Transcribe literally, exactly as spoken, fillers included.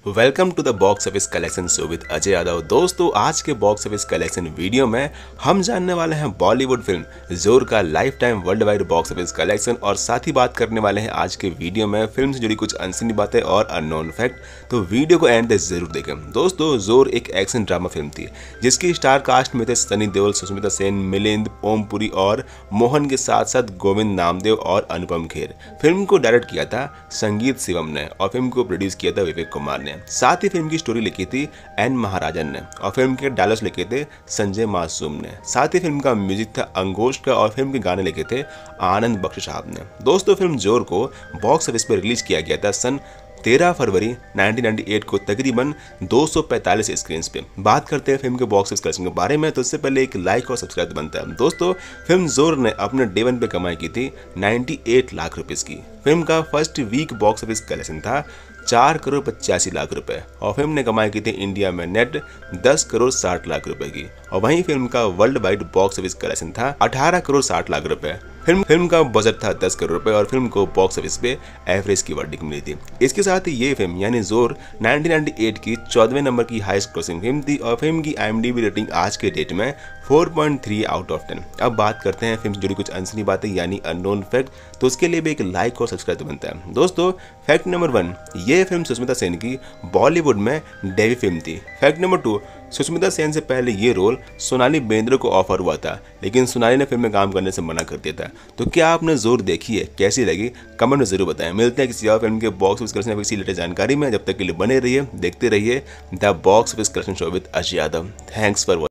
Welcome to the box office collection show with Ajay Yadav. दोस्तों, आज के बॉक्स ऑफिस कलेक्शन वीडियो में हम जानने वाले हैं बॉलीवुड फिल्म जोर का lifetime worldwide box office collection और साथ ही बात करने वाले हैं आज के वीडियो में फिल्म से जुड़ी कुछ अनसुनी बातें और अननोन फैक्ट। तो वीडियो को एंड तक जरूर देखें। दोस्तों, जोर एक एक्शन ड्रामा फिल्म थी जिसकी स्टार कास्ट में थे सनी देओल, सुष्मिता सेन, मिलिंद, ओमपुरी और मोहन के साथ साथ गोविंद नामदेव और अनुपम खेर। फिल्म को डायरेक्ट किया था संगीत शिवम ने और फिल्म को प्रोड्यूस किया था विवेक कुमार ने। साथ ही फिल्म की स्टोरी लिखी थी एन महाराजन ने और फिल्म के डायलॉग्स लिखे थे संजय मासूम ने। साथ ही फिल्म का म्यूजिक था अंगोश का और फिल्म के गाने लिखे थे आनंद बख्श साहब ने। दोस्तों, फिल्म जोर को बॉक्स ऑफिस पर रिलीज किया गया था सन तेरह फरवरी उन्नीस सौ अट्ठानवे को तकरीबन दो सौ पैंतालीस स्क्रीन पे। बात करते हैं फिल्म के बॉक्स ऑफिस कलेक्शन के बारे में, तो इससे पहले एक लाइक और सब्सक्राइब बनता है। दोस्तों, फिल्म जोर ने अपने डे वन पे कमाई की थी अट्ठानवे लाख रुपीस की। फिल्म का first week box office collection था चार करोड़ पचासी लाख रुपए और फिल्म ने कमाई की थी इंडिया में नेट दस करोड़ साठ लाख रुपए की। और वहीं फिल्म का worldwide box office collection था अठारह करोड़ साठ लाख रुपए। फिल्म फिल्म का बजट था दस करोड़ रुपए और फिल्म को बॉक्स ऑफिस पे एवरेज की वर्डिंग मिली थी। इसके साथ ही ये फिल्म यानी जोर उन्नीस सौ अट्ठानवे की चौदहवें नंबर की हाईएस्ट ग्रॉसिंग फिल्म थी और फिल्म की आईएमडीबी रेटिंग आज के डेट में चार पॉइंट तीन आउट ऑफ टेन। अब बात करते हैं फिल्म से जुड़ी कुछ अनसुनी बातें यानी अननोन फैक्ट, तो उसके लिए भी एक लाइक और सब्सक्राइब तो बनता है। दोस्तों, फैक्ट नंबर वन, ये फिल्म सुष्मिता सेन की बॉलीवुड में डेब्यू फिल्म थी। Fact number two, Sushmita Sen से पहले ये रोल सोनाली बेंद्रे को ऑफर हुआ था लेकिन सोनाली ने फिल्म में काम करने से मना कर दिया था। तो क्या आपने जोर देखी है, कैसी लगी, कमेंट में जरूर बताएं। मिलते हैं किसी और फिल्म के बॉक्स ऑफिस कलेक्शन किसी लेटेस्ट जानकारी में। जब तक के लिए बने रहिए, देखते रहिए the box office collection show with Ajay Yadav. Thanks for